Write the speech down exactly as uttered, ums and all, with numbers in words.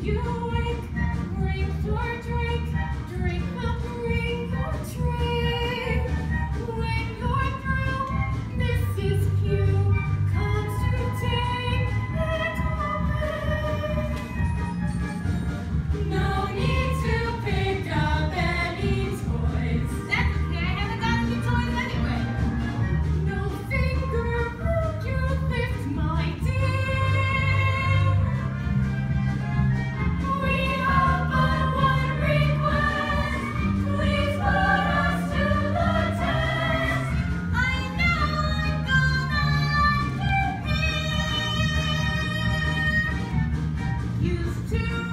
you wake, bring your drink, drink will bring your drink. When you're through, Missus Pugh comes to take it away. No need to pick up any toys. That's okay, I haven't got any toys anyway. No finger will you lift, my dear. We have but one request. Please put us to the test. I know I'm gonna like it here. Used to